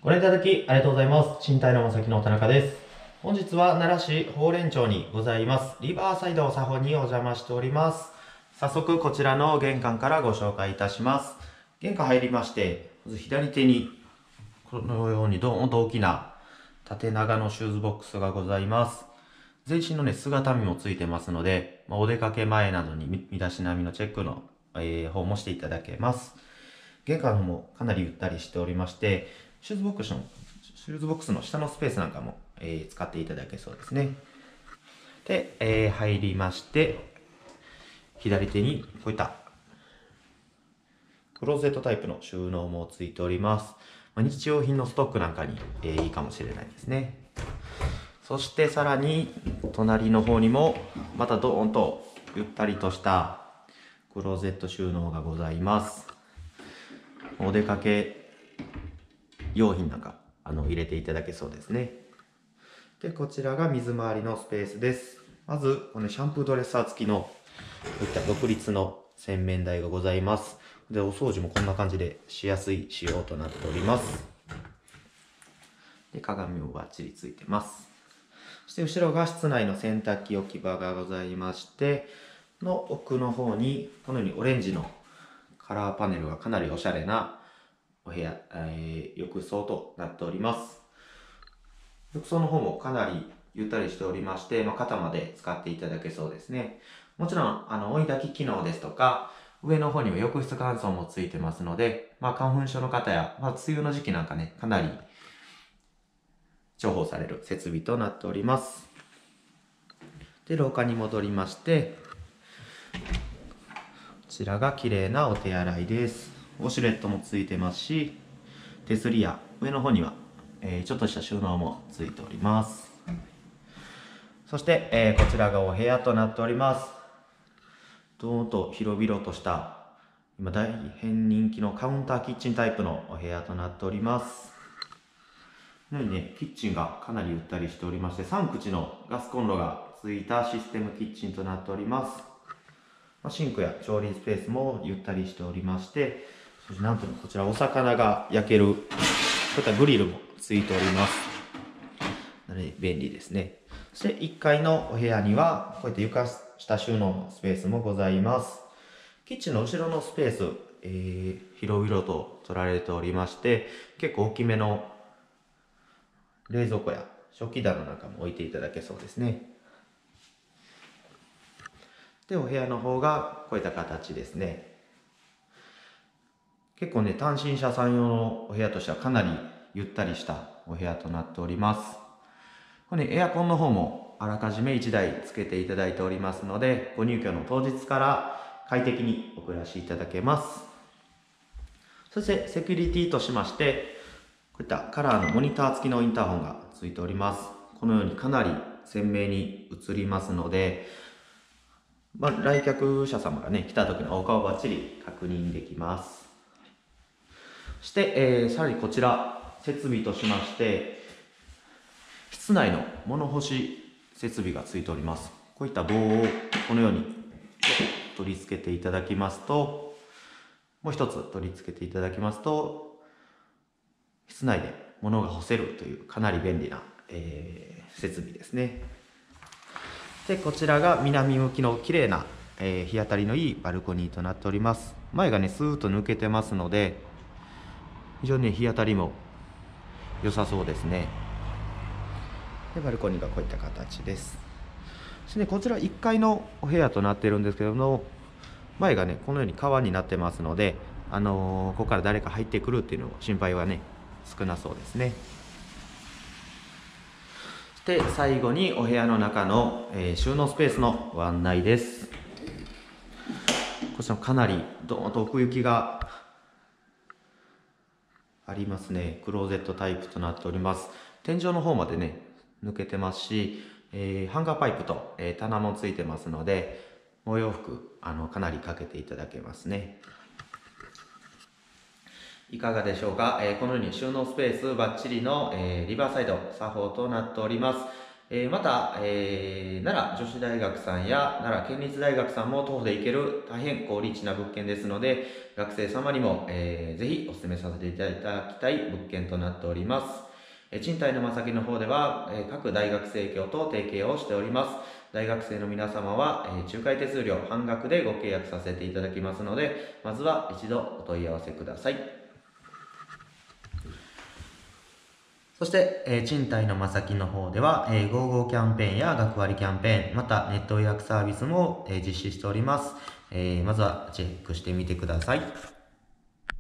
ご覧いただきありがとうございます。賃貸のまさきの田中です。本日は奈良市宝蓮町にございますリバーサイド佐保にお邪魔しております。早速こちらの玄関からご紹介いたします。玄関入りまして、まず左手にこのようにドーンと大きな縦長のシューズボックスがございます。全身の姿見もついてますので、お出かけ前などに身だしなみのチェックの、方もしていただけます。玄関の方もかなりゆったりしておりまして、シューズボックスの下のスペースなんかも、使っていただけそうですね。で、入りまして、左手にこういったクローゼットタイプの収納もついております。日用品のストックなんかに、いいかもしれないですね。そしてさらに隣の方にもまたドーンとゆったりとしたクローゼット収納がございます。お出かけ用品なんか入れていただけそうですね。で、こちらが水回りのスペースです。まずこのシャンプードレッサー付きのこういった独立の洗面台がございます。で、お掃除もこんな感じでしやすい仕様となっております。で、鏡もバッチリついてます。そして後ろが室内の洗濯機置き場がございまして、の奥の方にこのようにオレンジのカラーパネルがかなりおしゃれなお部屋、浴槽となっております。浴槽の方もかなりゆったりしておりまして、肩まで使っていただけそうですね。もちろん追い焚き機能ですとか、上の方には浴室乾燥もついてますので、花粉症の方や、梅雨の時期なんかね、かなり重宝される設備となっております。で、廊下に戻りまして、こちらが綺麗なお手洗いです。ウォシュレットもついてますし、手すりや上の方には、ちょっとした収納もついております。そして、こちらがお部屋となっております。どーんと広々とした今大変人気のカウンターキッチンタイプのお部屋となっております。このようにね、キッチンがかなりゆったりしておりまして、3口のガスコンロがついたシステムキッチンとなっております。シンクや調理スペースもゆったりしておりまして、そしてなんとこちらお魚が焼ける、こういったグリルもついております。便利ですね。そして1階のお部屋には、こういった床下収納のスペースもございます。キッチンの後ろのスペース、広々と取られておりまして、結構大きめの冷蔵庫や食器棚なんかも置いていただけそうですね。で、お部屋の方がこういった形ですね。結構ね、単身者さん用のお部屋としてはかなりゆったりしたお部屋となっております。これ、エアコンの方もあらかじめ1台つけていただいておりますので、ご入居の当日から快適にお暮らしいただけます。そしてセキュリティとしまして、こういったカラーのモニター付きのインターホンがついております。このようにかなり鮮明に映りますので、来客者様がね、来た時のお顔をバッチリ確認できます。そして、さらにこちら、設備としまして、室内の物干し設備がついております。こういった棒をこのように取り付けていただきますと、もう一つ取り付けていただきますと、室内で物が干せるというかなり便利な、設備ですね。で、こちらが南向きの綺麗な、日当たりのいいバルコニーとなっております。前がね、スーッと抜けてますので、非常に、日当たりも良さそうですね。で、バルコニーがこういった形です。そしてね、こちら1階のお部屋となっているんですけども、前がね、このように川になってますので、ここから誰か入ってくるっていうの心配はね、少なそうですね。そして最後にお部屋の中の、収納スペースのご案内です。こちらもかなりドーンと奥行きがありますね。クローゼットタイプとなっております。天井の方までね、抜けてますし、ハンガーパイプと、棚もついてますので、お洋服かなりかけていただけますね。いかがでしょうか。このように収納スペースバッチリの、リバーサイド作法となっております。 また、奈良女子大学さんや奈良県立大学さんも徒歩で行ける大変好立地な物件ですので、学生様にも、ぜひお勧めさせていただきたい物件となっております。賃貸沼崎の方では、各大学生協と提携をしております。大学生の皆様は、仲介手数料半額でご契約させていただきますので、まずは一度お問い合わせください。そして、賃貸のまさきの方では、55キャンペーンや学割キャンペーン、またネット予約サービスも、実施しております。まずはチェックしてみてください。